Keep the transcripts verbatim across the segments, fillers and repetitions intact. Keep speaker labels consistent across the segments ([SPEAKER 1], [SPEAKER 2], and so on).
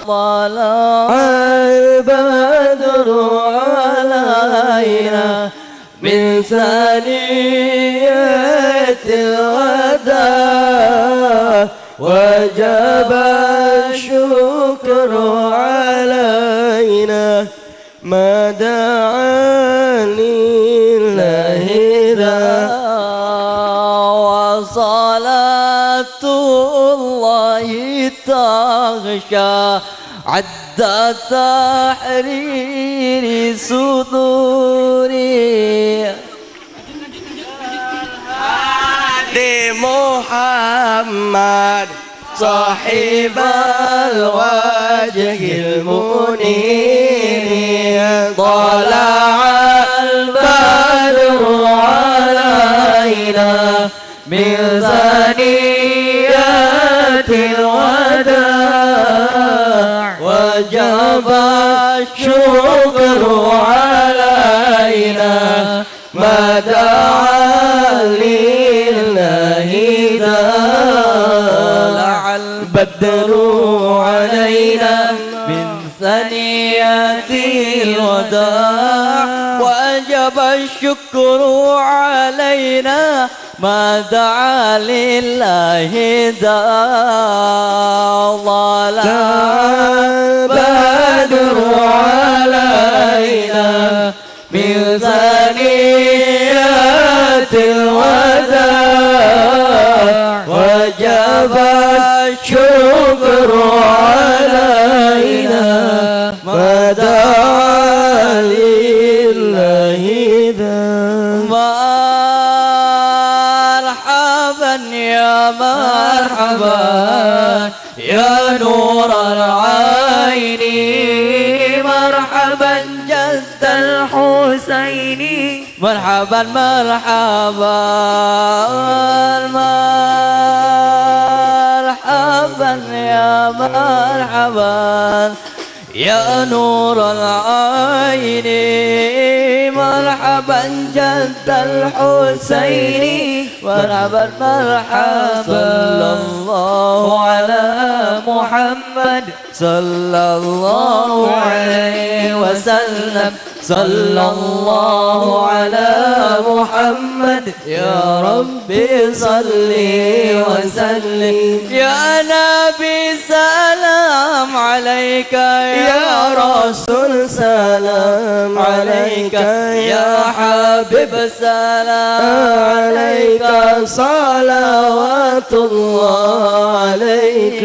[SPEAKER 1] طلع البدر علينا من ثنيات الوداع وجب الشكر علينا ما دعا لله ذا وصلاة الله تغشى عد تحرير صدوري هادي محمد صاحب الوجه المنير طلع البدر علينا من ثنيات الوداع وجب الشكر علينا ما دعا لله طلع البدر علينا من ثنيات الوداع وجب الشكر علينا ما دعا لله طلع البدر علينا من ثنيات الوداع وجب الشكر علينا ما دعا لله مرحبا يا مرحبا يا نور العين مرحبا جد الحسين مرحبا مرحبا مرحبا يا مرحبا يا نور العين مرحبا جد الحسين مرحبا مرحبا صلى الله على محمد صلى الله عليه وسلم صلى الله على محمد يا ربي صل وسلم يا نبي سلام عليك يا رسول سلام عليك يا حبيب سلام عليك صلوات الله عليك.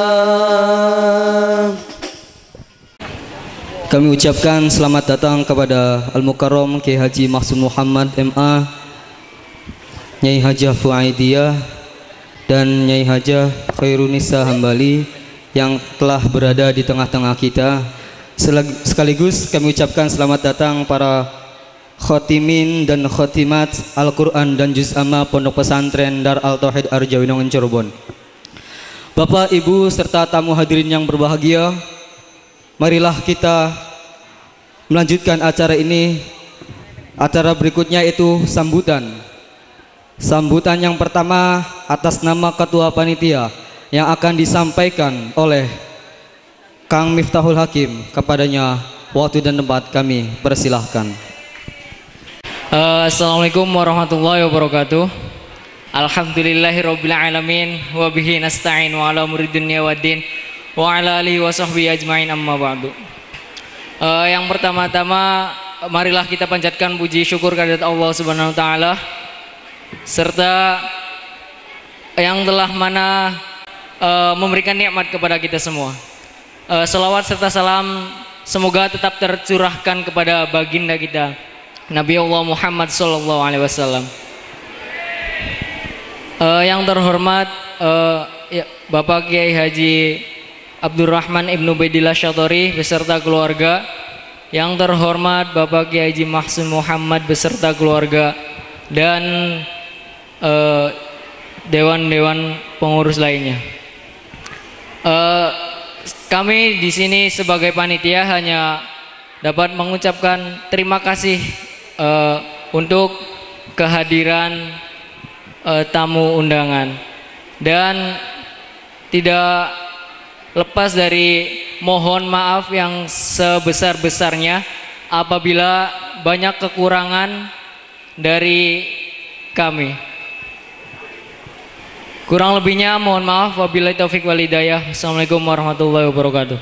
[SPEAKER 2] Kami ucapkan selamat datang kepada Al-Mukarram Kiai Haji Mahsud Muhammad M A, Nyai Hajah Fuaidiyah dan Nyai Hajah Khairunisa Hambali yang telah berada di tengah-tengah kita. Sekaligus kami ucapkan selamat datang para khotimin dan khotimat Al-Quran dan Juz Amma Pondok Pesantren Dar Al-Tauhid Arjawinongan Cirebon. Bapak, Ibu, serta tamu hadirin yang berbahagia, marilah kita melanjutkan acara ini. Acara berikutnya itu sambutan. Sambutan yang pertama atas nama Ketua Panitia yang akan disampaikan oleh Kang Miftahul Hakim. Kepadanya waktu dan tempat kami persilahkan.
[SPEAKER 3] uh, Assalamualaikum warahmatullahi wabarakatuh. Alhamdulillahirabbil alamin wa bihi nasta'in wa ala umuri dunya waddin wa ala alihi wa sahbihi ajmain, amma ba'du. Uh, yang pertama-tama marilah kita panjatkan puji syukur kehadirat Allah Subhanahu wa taala serta yang telah mana uh, memberikan nikmat kepada kita semua. Uh, selawat serta salam semoga tetap tercurahkan kepada baginda kita Nabi Allah Muhammad sallallahu alaihi wasallam. Uh, yang terhormat uh, ya, Bapak Kiai Haji Abdurrahman Ibnu Baidillah Syadhari beserta keluarga. Yang terhormat Bapak Kiai Haji Mahsud Muhammad beserta keluarga dan dewan-dewan uh, pengurus lainnya. Uh, kami di sini sebagai panitia hanya dapat mengucapkan terima kasih uh, untuk kehadiran uh, tamu undangan dan tidak lepas dari mohon maaf yang sebesar-besarnya apabila banyak kekurangan dari kami. Kurang lebihnya mohon maaf, wabillahi taufik wal hidayah. Assalamualaikum warahmatullahi wabarakatuh.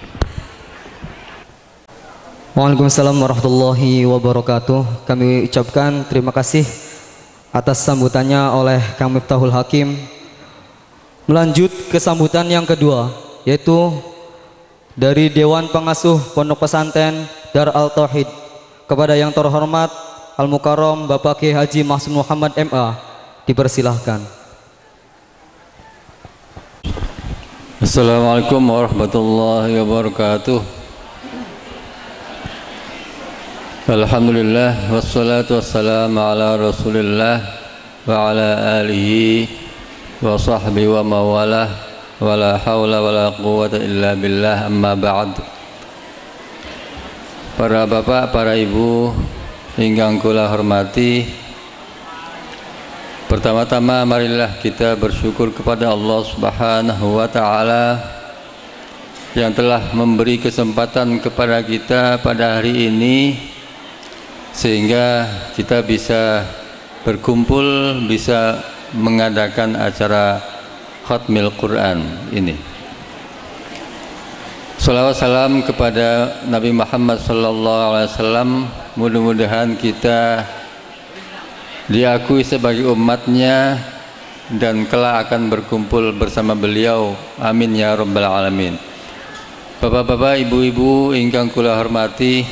[SPEAKER 2] Waalaikumsalam warahmatullahi wabarakatuh. Kami ucapkan terima kasih atas sambutannya oleh Kang Miftahul Hakim. Melanjut ke sambutan yang kedua, yaitu dari Dewan Pengasuh Pondok Pesantren Dar Al Tauhid kepada yang terhormat Al Mukarrom Bapak Kiai Haji Mahsud Muhammad M A, dipersilahkan.
[SPEAKER 4] Assalamualaikum warahmatullahi wabarakatuh. Alhamdulillah wassalatu wassalamu ala Rasulillah wa ala alihi wa sahbihi wa mawalah wa la hawla wa la quwwata illa billah, amma ba'd. Para bapak, para ibu ingkang kula hormati, pertama-tama marilah kita bersyukur kepada Allah Subhanahu wa taala yang telah memberi kesempatan kepada kita pada hari ini sehingga kita bisa berkumpul, bisa mengadakan acara Khatmil Quran ini. Salawat salam kepada Nabi Muhammad sallallahu alaihi wasallam. Mudah-mudahan kita diakui sebagai umatnya dan kelak akan berkumpul bersama beliau. Amin ya rabbal alamin. Bapak-bapak, ibu-ibu ingkang kula hormati,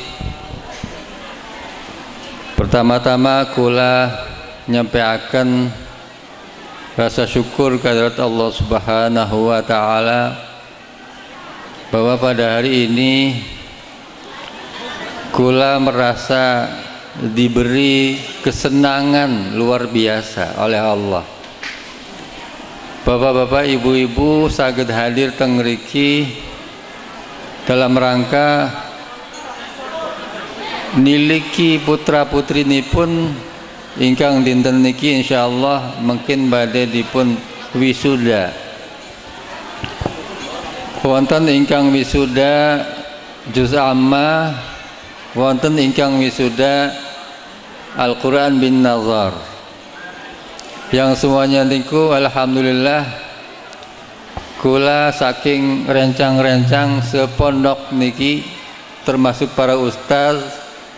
[SPEAKER 4] pertama-tama kula nyampaikan rasa syukur kehadirat Allah Subhanahu wa taala bahwa pada hari ini kula merasa diberi kesenangan luar biasa oleh Allah. Bapak-bapak, ibu-ibu saged hadir teng mriki dalam rangka niliki putra putri nipun ingkang dinten niki insyaallah mungkin badhe dipun wisuda. Wonten ingkang wisuda juz amma, wonten ingkang wisuda Al-Quran bin Nazar. Yang semuanya niku alhamdulillah kula saking rencang-rencang sepondok niki termasuk para ustaz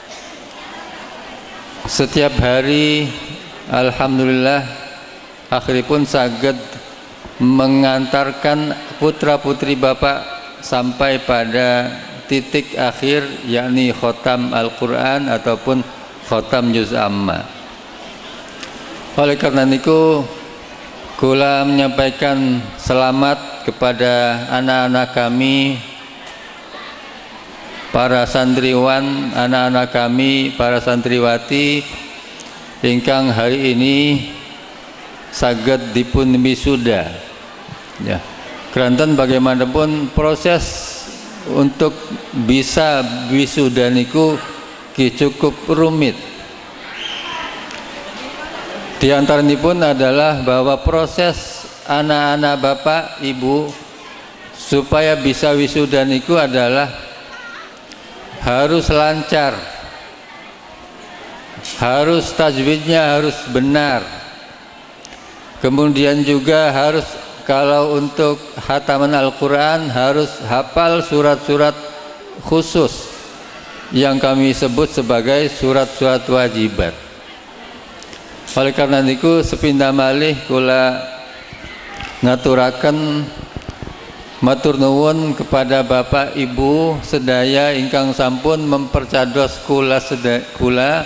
[SPEAKER 4] setiap hari alhamdulillah akhiripun saged mengantarkan putra-putri bapak sampai pada titik akhir, yakni khotam Al-Quran ataupun khotam juz amma. Oleh karena niku kula menyampaikan selamat kepada anak-anak kami, para santriwan, anak-anak kami, para santriwati ingkang hari ini saged dipun wisuda. Ya, keranten bagaimanapun proses untuk bisa wisuda niku cukup rumit. Di antaranipun adalah bahwa proses anak-anak bapak ibu supaya bisa wisuda niku adalah harus lancar, harus tajwidnya harus benar, kemudian juga harus, kalau untuk khataman Al-Quran harus hafal surat-surat khusus yang kami sebut sebagai surat-surat wajibat. Oleh karena itu sepindah malih kula ngaturaken matur nuwun kepada bapak ibu sedaya ingkang sampun mempercados kula sedaya, kula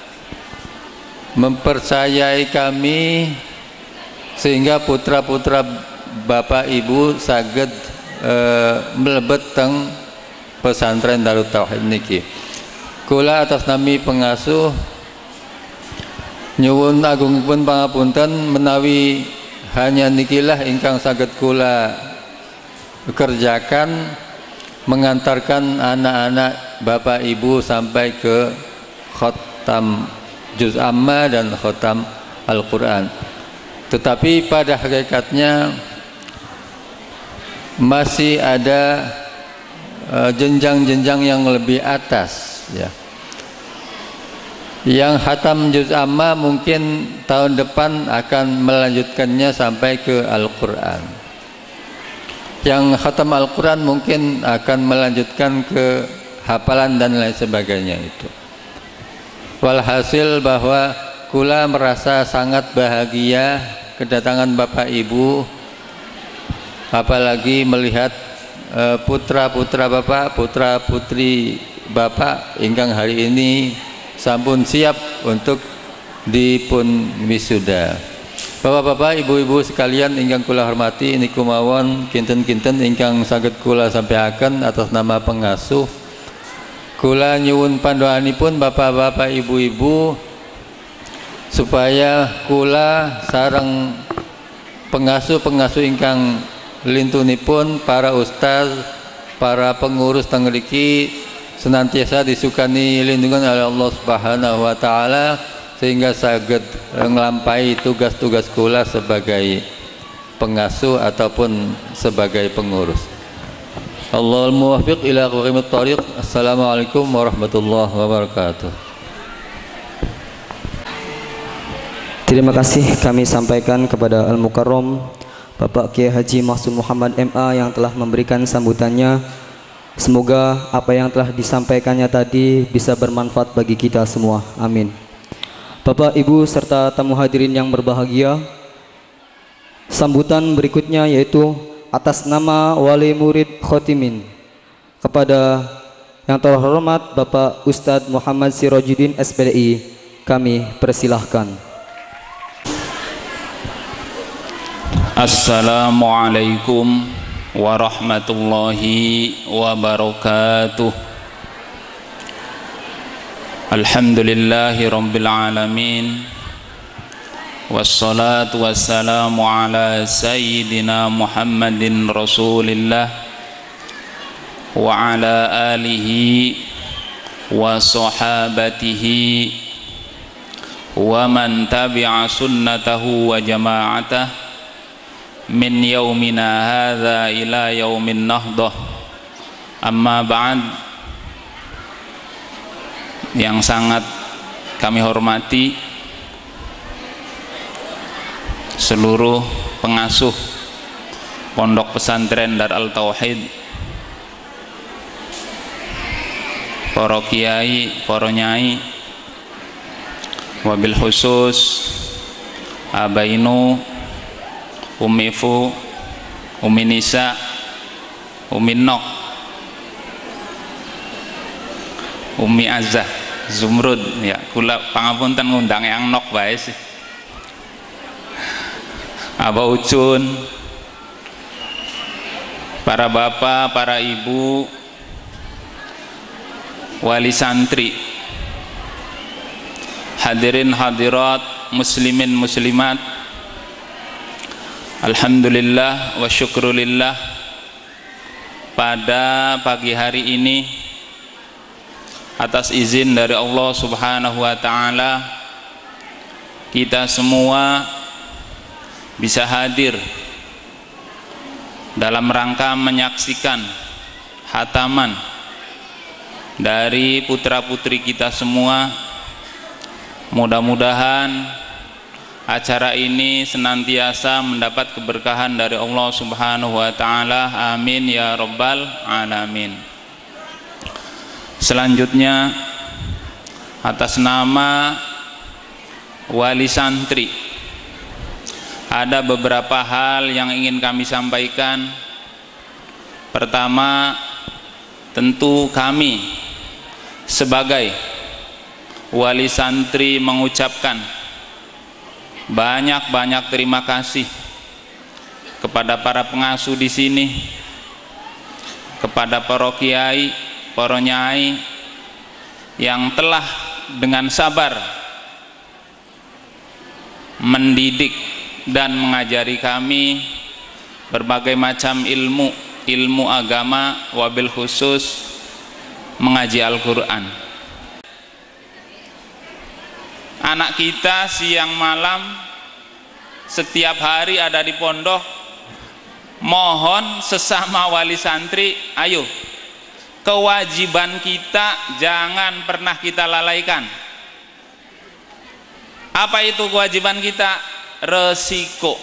[SPEAKER 4] mempercayai kami sehingga putra-putra bapak ibu saged e, mlebet teng pesantren Darut Tauhid niki. Kula atas nami pengasuh nyuwun agungipun pangapunten menawi hanya nikilah ingkang saged kula kerjakan, mengantarkan anak-anak bapak ibu sampai ke khotam juz amma dan khotam Al-Quran. Tetapi pada hakikatnya masih ada jenjang-jenjang uh, yang lebih atas ya. Yang khatam juz amma mungkin tahun depan akan melanjutkannya sampai ke Al-Quran. Yang khatam Al-Quran mungkin akan melanjutkan ke hafalan dan lain sebagainya itu. Walhasil bahwa kula merasa sangat bahagia kedatangan Bapak Ibu, apalagi melihat uh, putra-putra Bapak, putra-putri Bapak ingkang hari ini sampun siap untuk dipun wisuda. Bapak-bapak, ibu-ibu sekalian ingkang kula hormati, niku mawon kinten-kinten ingkang saged kula sampaiaken atas nama pengasuh. Kula nyuwun pandoanipun bapak-bapak, ibu-ibu supaya kula sareng pengasuh-pengasuh ingkang lintunipun, para ustaz, para pengurus teng mriki senantiasa disukani lindungan oleh Allah Subhanahu wa taala sehingga saged nglampahi tugas-tugas kula sebagai pengasuh ataupun sebagai pengurus. Allahul muwaffiq ila aqwamit thariq. Assalamualaikum warahmatullahi wabarakatuh.
[SPEAKER 2] Terima kasih kami sampaikan kepada Al-Mukarram Bapak Kiai Haji Mahsud Muhammad M A yang telah memberikan sambutannya. Semoga apa yang telah disampaikannya tadi bisa bermanfaat bagi kita semua. Amin. Bapak, Ibu, serta tamu hadirin yang berbahagia, sambutan berikutnya yaitu atas nama Wali Murid Khotimin kepada yang terhormat Bapak Ustadz Muhammad Sirajuddin S P D I, kami persilahkan.
[SPEAKER 5] Assalamualaikum warahmatullahi wabarakatuh. Alhamdulillahi rabbil alamin, wassalatu wassalamu ala sayyidina Muhammadin rasulillah wa ala alihi wa sahabatihi wa man tabi'a sunnatahu wa jama'atah min yaumina hadza ila yaumin nahdah. Amma ba'd. Yang sangat kami hormati seluruh pengasuh Pondok Pesantren Darul Tauhid, para kiai, para nyai, wabil khusus Abainu, Umi Fu, Umi Nisa, Umi Nok, Umi Azah, Zumrud, ya kula pangapunten ngundang yang Nok bae sih. Aba Ucun, para bapak, para ibu, wali santri, hadirin hadirat, muslimin muslimat. Alhamdulillah wa syukrulillah, pada pagi hari ini atas izin dari Allah Subhanahu wa taala kita semua bisa hadir dalam rangka menyaksikan khataman dari putra-putri kita semua. Mudah-mudahan acara ini senantiasa mendapat keberkahan dari Allah Subhanahu wa taala. Amin ya rabbal alamin. Selanjutnya atas nama wali santri ada beberapa hal yang ingin kami sampaikan. Pertama, tentu kami sebagai wali santri mengucapkan banyak-banyak terima kasih kepada para pengasuh di sini, kepada para kiai, para nyai yang telah dengan sabar mendidik dan mengajari kami berbagai macam ilmu, ilmu agama, wabil khusus mengaji Al-Quran. Anak kita siang malam setiap hari ada di pondok. Mohon sesama wali santri, ayo kewajiban kita jangan pernah kita lalaikan. Apa itu kewajiban kita? Resiko.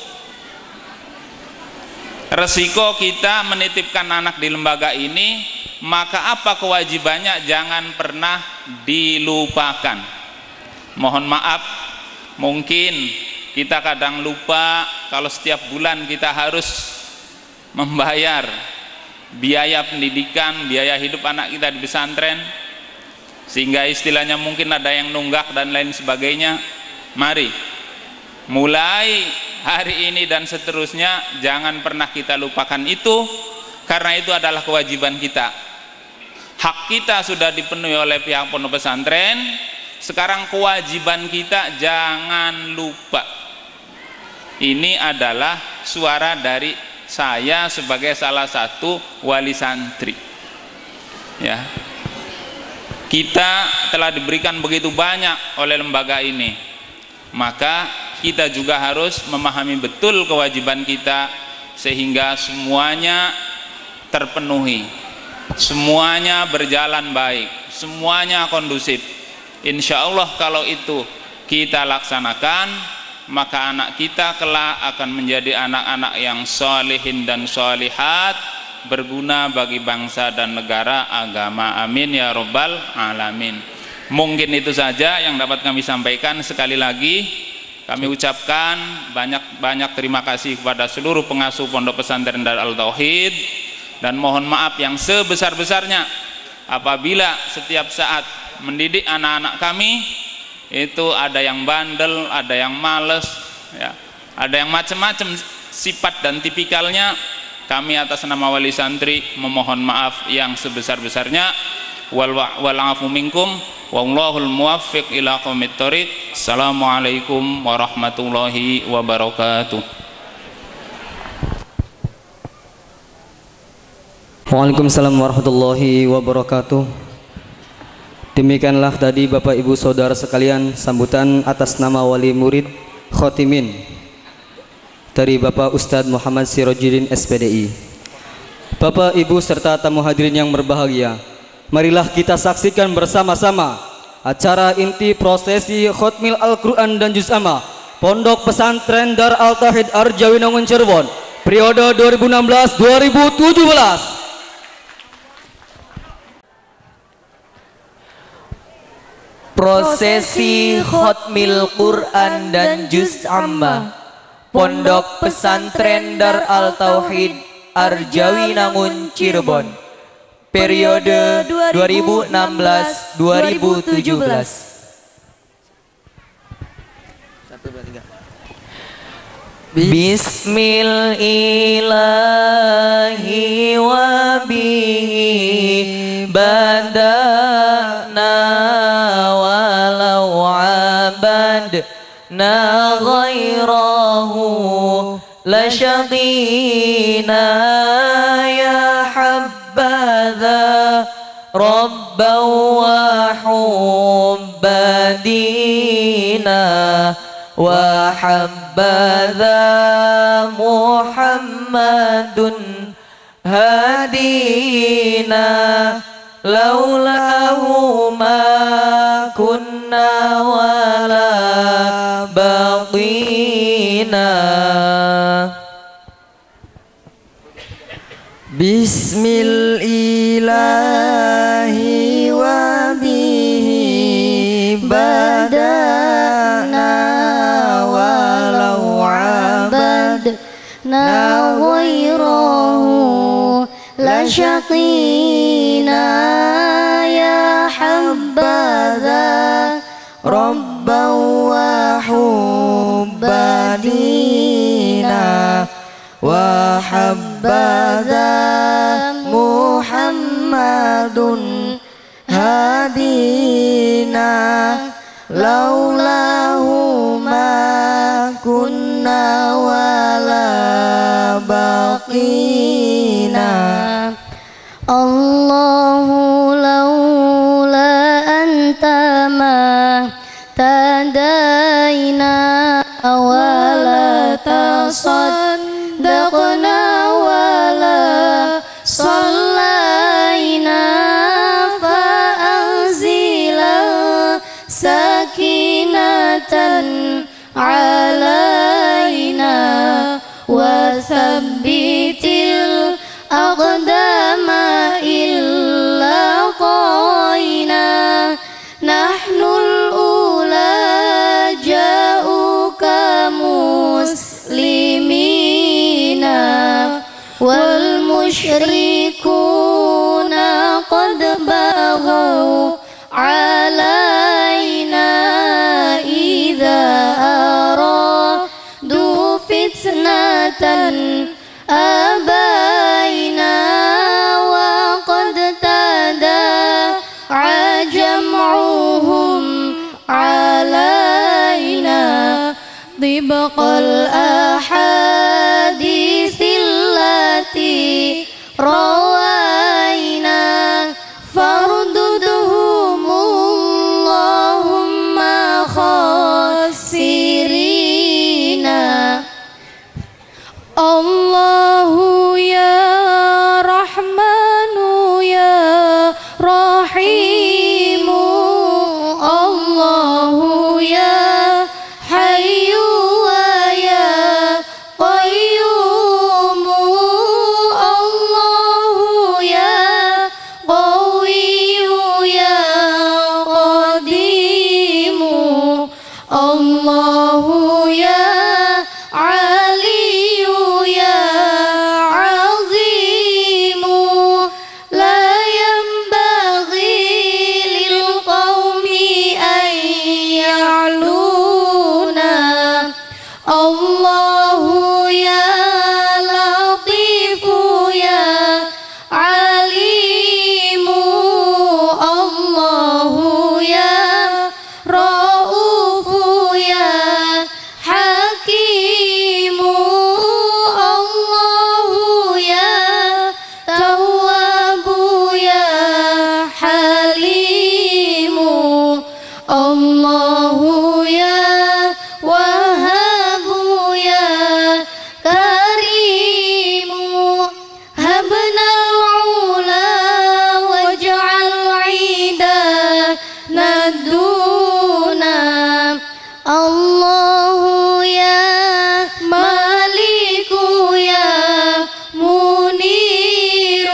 [SPEAKER 5] Resiko kita menitipkan anak di lembaga ini, maka apa kewajibannya? Jangan pernah dilupakan. Mohon maaf, mungkin kita kadang lupa kalau setiap bulan kita harus membayar biaya pendidikan, biaya hidup anak kita di pesantren, sehingga istilahnya mungkin ada yang nunggak dan lain sebagainya. Mari mulai hari ini dan seterusnya jangan pernah kita lupakan itu, karena itu adalah kewajiban kita. Hak kita sudah dipenuhi oleh pihak pondok pesantren, sekarang kewajiban kita jangan lupa. Ini adalah suara dari saya sebagai salah satu wali santri. Ya, kita telah diberikan begitu banyak oleh lembaga ini, maka kita juga harus memahami betul kewajiban kita sehingga semuanya terpenuhi, semuanya berjalan baik, semuanya kondusif. Insya Allah kalau itu kita laksanakan, maka anak kita kelak akan menjadi anak-anak yang solehin dan solehat, berguna bagi bangsa dan negara, agama. Amin ya robbal alamin. Mungkin itu saja yang dapat kami sampaikan. Sekali lagi kami ucapkan banyak-banyak terima kasih kepada seluruh pengasuh Pondok Pesantren Darul Tauhid, dan mohon maaf yang sebesar-besarnya apabila setiap saat mendidik anak-anak kami itu ada yang bandel, ada yang males, ya, ada yang macam-macam sifat dan tipikalnya. Kami atas nama wali santri memohon maaf yang sebesar-besarnya. Wal wa'afu minkum wallahul muwaffiq ila aqwamit thoriq. Assalamualaikum warahmatullahi wabarakatuh.
[SPEAKER 2] Waalaikumsalam warahmatullahi wabarakatuh. Demikianlah tadi Bapak Ibu Saudara sekalian sambutan atas nama wali murid khotimin dari Bapak Ustadz Muhammad Sirojudin S P D I. Bapak Ibu serta tamu hadirin yang berbahagia, marilah kita saksikan bersama-sama acara inti prosesi khotmil Al-Quran dan Juz Amma Pondok Pesantren Darul Tauhid Arjawi Nangun Cirebon periode dua ribu enam belas dua ribu tujuh belas.
[SPEAKER 1] Prosesi khotmil Quran dan Juz Amma Pondok Pesantren Darul Tauhid Arjawi Nangun Cirebon periode dua ribu enam belas dua ribu tujuh belas. Bismillahi wa bihi badana walau abadna ghairahu la syaqina ya habbadha rabban wa hubbadina wa habbadha Muhammadun hadina laulahu ma kunna wala baqina. Bismillahi wa bihi badana walau abadna ghairahu la syaqina ya habbadha rabban wa hubbadina wa habbadha Muhammadun hadina laulahu ma kunna wala baqina. Allahu laula anta ma tadaina wala tasaddaqna wala sallaina
[SPEAKER 6] والمشركون قد بغوا علينا إذا أرادوا فتنة أبينا وقد تداعى جمعهم علينا طبق الأحاديث التي روينا فارددهم اللهم خاسرين. الله يا رحمن يا رحيم الله يا حي ويا قيوم الله يا قوي يا قديم الله يا علي يا عظيم لا ينبغي للقوم أن يعلونا الله يا لطيف يا عليم الله يا رؤوف يا حكيم الله يا تواب يا حليم الله يا وهاب يا كريم هبنا العلا واجعل عيدنا الدنا الله يا مالك يا منير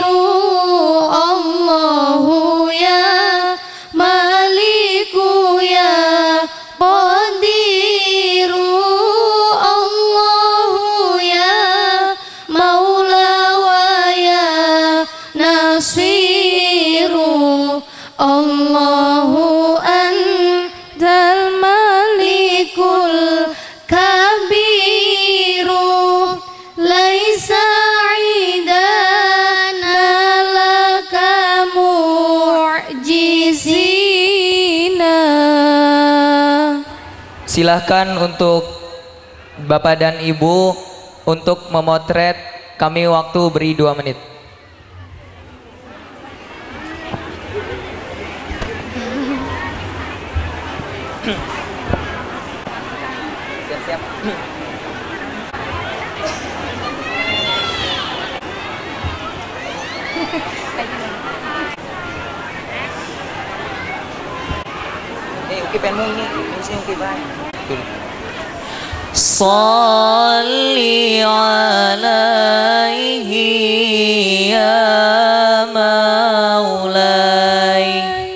[SPEAKER 6] الله يا مالك يا قدير الله يا مولى ويا نصير الله أنت الملك الكبير ليس عندنا لك معجزين.
[SPEAKER 1] Silahkan untuk Bapak dan Ibu untuk memotret kami, waktu beri dua menit. Siap-siap. Eh, Uki pengen mau ini, ini sih Uki bye. Salli alaihi ya maulai.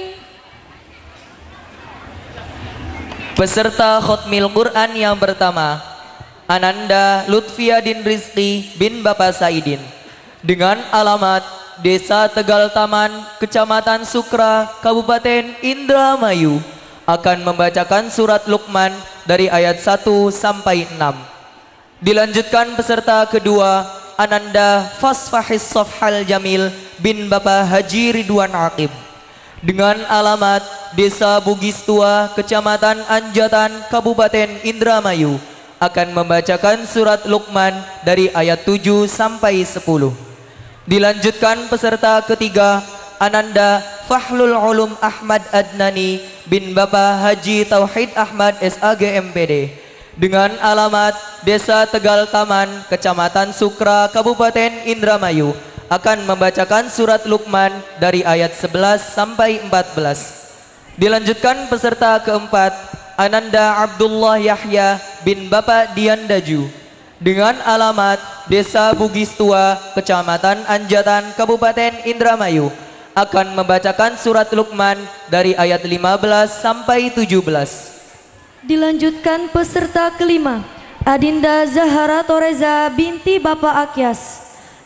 [SPEAKER 1] Peserta khotmil Quran yang pertama, Ananda Lutfiadin Rizki bin Bapak Saidin, dengan alamat Desa Tegal Taman, Kecamatan Sukra, Kabupaten Indramayu, akan membacakan surat Luqman dari ayat satu sampai enam. Dilanjutkan peserta kedua, Ananda Fasfahis Sofhal Jamil bin Bapak Haji Ridwan Aqib, dengan alamat Desa Bugis Tua, Kecamatan Anjatan, Kabupaten Indramayu, akan membacakan surat Luqman dari ayat tujuh sampai sepuluh. Dilanjutkan peserta ketiga, Ananda Fahlul Ulum Ahmad Adnani bin Bapak Haji Tauhid Ahmad S A G M P D, dengan alamat Desa Tegal Taman, Kecamatan Sukra, Kabupaten Indramayu, akan membacakan surat Luqman dari ayat sebelas sampai empat belas. Dilanjutkan peserta keempat, Ananda Abdullah Yahya bin Bapak Diandaju, dengan alamat Desa Bugis Tua, Kecamatan Anjatan, Kabupaten Indramayu, akan membacakan surat Luqman dari ayat lima belas sampai tujuh belas.
[SPEAKER 6] Dilanjutkan peserta kelima, Adinda Zahara Toreza binti Bapak Akyas,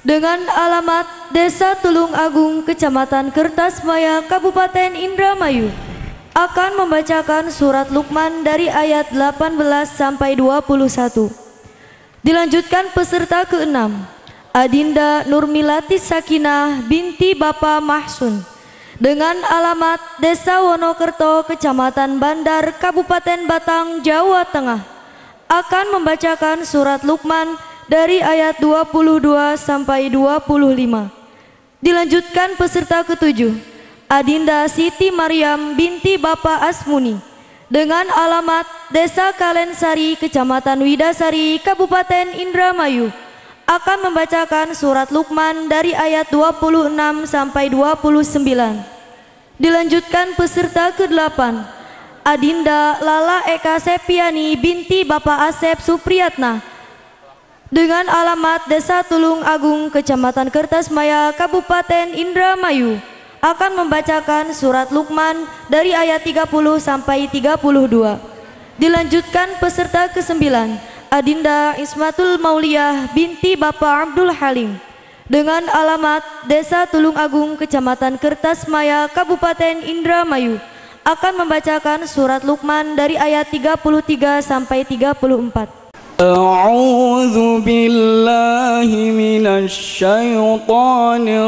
[SPEAKER 6] dengan alamat Desa Tulung Agung, Kecamatan Kertasmaya, Kabupaten Indramayu, akan membacakan surat Luqman dari ayat delapan belas sampai dua puluh satu. Dilanjutkan peserta keenam, Adinda Nurmilati Sakinah binti Bapak Mahsun, dengan alamat Desa Wonokerto, Kecamatan Bandar, Kabupaten Batang, Jawa Tengah, akan membacakan surat Luqman dari ayat dua puluh dua sampai dua puluh lima. Dilanjutkan peserta ketujuh, Adinda Siti Maryam binti Bapak Asmuni, dengan alamat Desa Kalensari, Kecamatan Widasari, Kabupaten Indramayu, akan membacakan surat Luqman dari ayat dua puluh enam sampai dua puluh sembilan. Dilanjutkan peserta kedelapan, Adinda Lala Eka Sepiani binti Bapak Asep Supriyatna, dengan alamat Desa Tulung Agung, Kecamatan Kertasmaya, Kabupaten Indramayu, akan membacakan surat Luqman dari ayat tiga puluh sampai tiga puluh dua. Dilanjutkan peserta kesembilan, Adinda Ismatul Mauliyah binti Bapak Abdul Halim, dengan alamat Desa Tulung Agung, Kecamatan Kertasmaya, Kabupaten Indramayu, akan membacakan surat Luqman dari ayat tiga puluh tiga sampai tiga puluh empat.
[SPEAKER 7] A'udzu billahi minasy syaithanir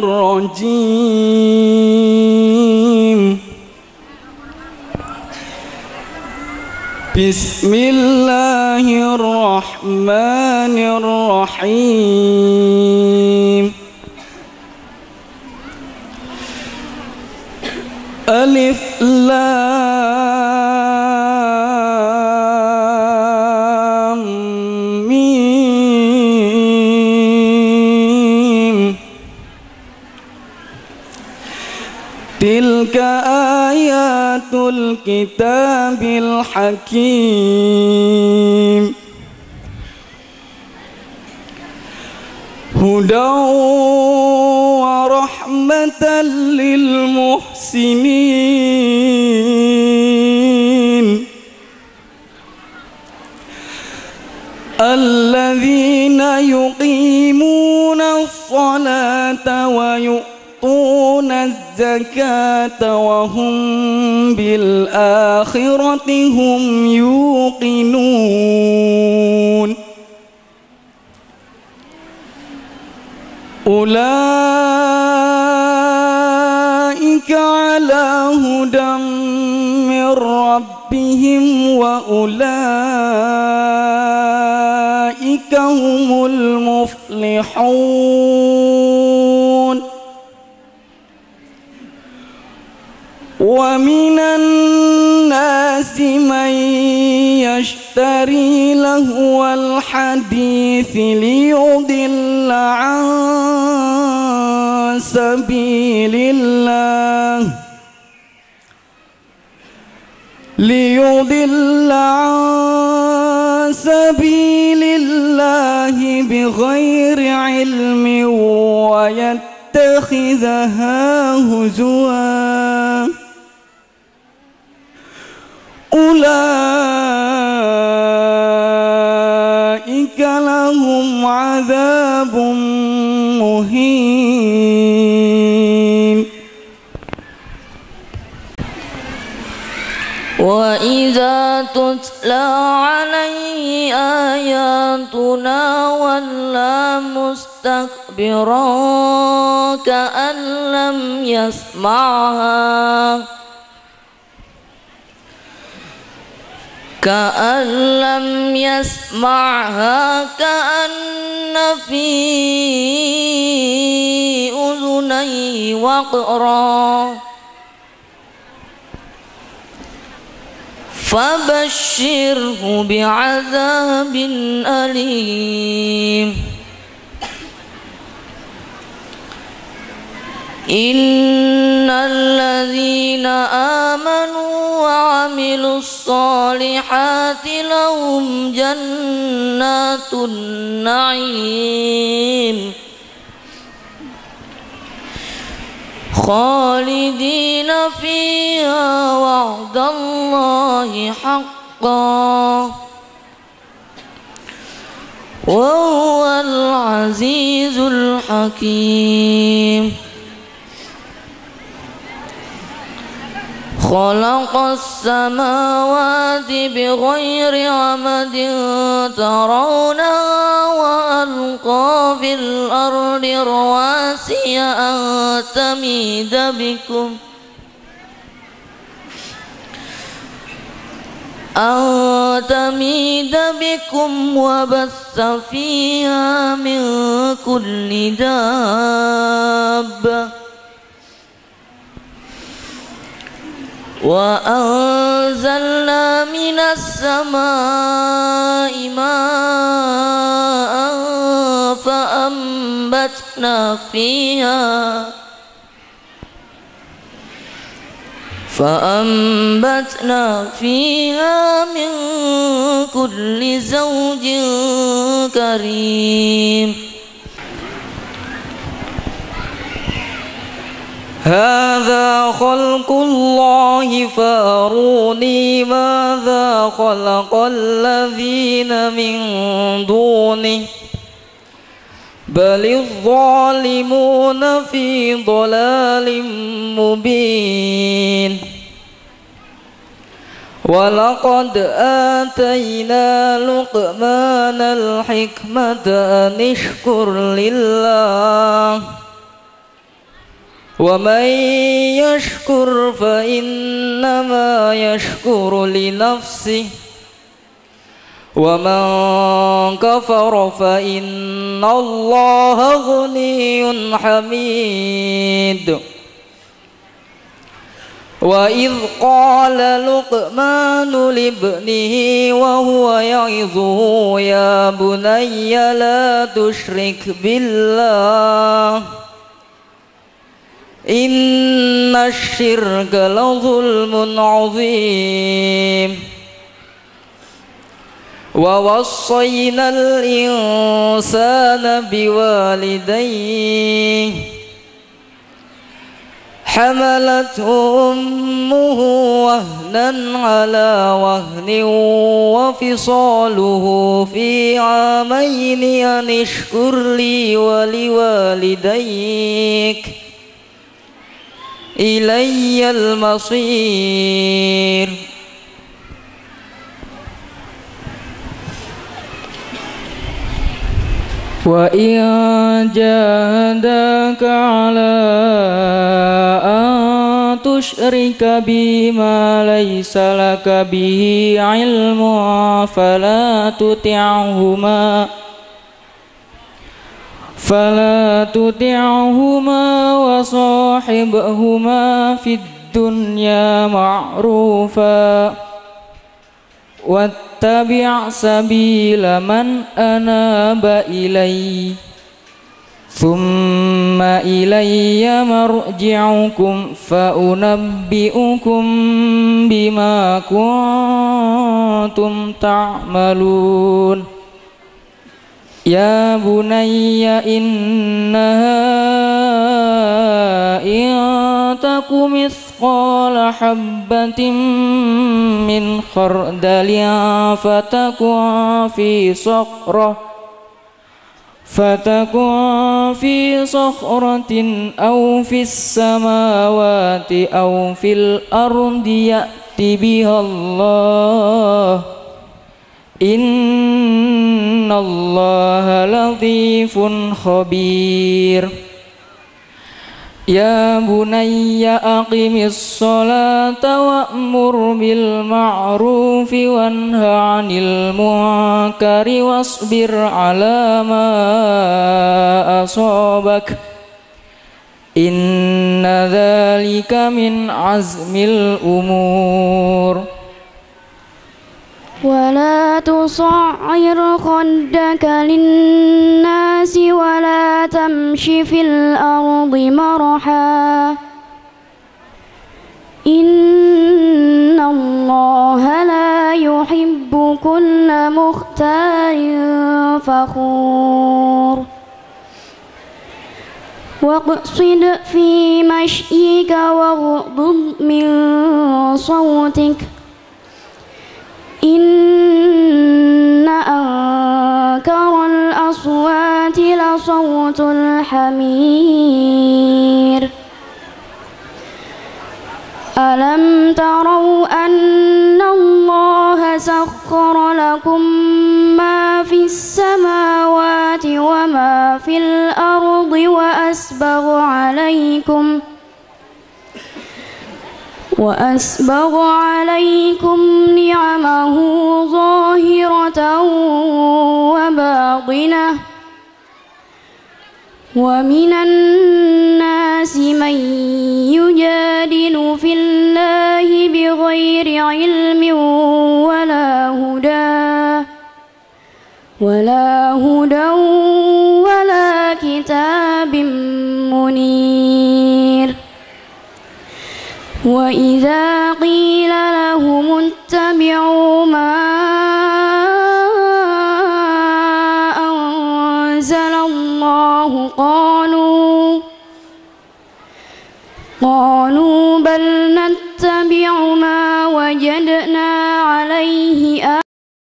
[SPEAKER 7] rajim. Bismillahirrahmanirrahim. Alif Lam Mim. Tilka ayatul kitabil hakim. Hudaw wa rahmatan lil muhsinin alladzina yuqimuna as-salata wa yu'tuna az-zakata wa hum bil akhirati hum yuqinun. Ulaika ala hudam min rabbihim wa ulaika humul muflihun. Wa minan nasi man yashtari lahwal hadithi liyudilla an sabilillah liyudilla an sabilillahi bighairi ilmin wa yattakhidhaha huzwa. Ulaika lahum adzabun muhin.
[SPEAKER 6] Wa idza tutla alaihi ayatuna walla mustakbiran ka'an lam yasma'ha ka'an lam yasma'ha ka'anna fi udhunayhi waqra fabashshirhu bi'adzabin alim. Innal ladzina amanu wa amilus solihati lahum jannatun na'im khalidina fiha wa'dallahi haqqan
[SPEAKER 8] وهو العزيز الحكيم خلق السماوات بغير عمد ترونها وألقى في الأرض رواسي أن تميد بكم أن تميد بكم وبث فيها من كل دابة وأنزلنا من السماء ماء فأنبتنا فيها فأنبتنا فيها من كل زوج كريم
[SPEAKER 7] هذا خلق الله فأروني ماذا خلق الذين من دونه بل الظالمون في ضلال مبين ولقد آتينا لقمان الحكمة أن اشكر لله ومن يشكر فإنما يشكر لنفسه ومن كفر فإن الله غني حميد وإذ قال لقمان لابنه وهو يعظه يا بني لا تشرك بالله إن الشرك لظلم عظيم ووصينا الإنسان بوالديه حملته أمه وهنا على وهن وفصاله في عامين أن اشكر لي ولوالديك إلي المصير وإن جاهداك على أن تشرك بي ما ليس لك به علم فلا تطعهما فلا تطعهما وصاحبهما في الدنيا معروفا واتبع سبيل من أناب إلي ثم إلي مرجعكم فأنبئكم بما كنتم تعملون يا بني إنها إن تك مثقال حبة من خردل فتكن في صخرة فتكن في صخرة أو في السماوات أو في الأرض يأت بها الله إن الله لطيف خبير يا بني أقم الصلاة وأمر بالمعروف وانه عن المنكر واصبر على ما أصابك إن ذلك من عزم الأمور
[SPEAKER 9] ولا تصعر خدك للناس ولا تمش في الأرض مرحا إن الله لا يحب كل مختال فخور واقصد في مشيك واغضض من صوتك إن أنكر صوت الحمير ألم تروا أن الله سخر لكم ما في السماوات وما في الأرض وأسبغ عليكم وأسبغ عليكم نعمه ظاهرة وباطنة ومن الناس من يجادل في الله بغير علم ولا هدى ولا هدى ولا كتاب منير وإذا قيل لهم اتبعوا ما أنزل الله قالوا قالوا بل نتبع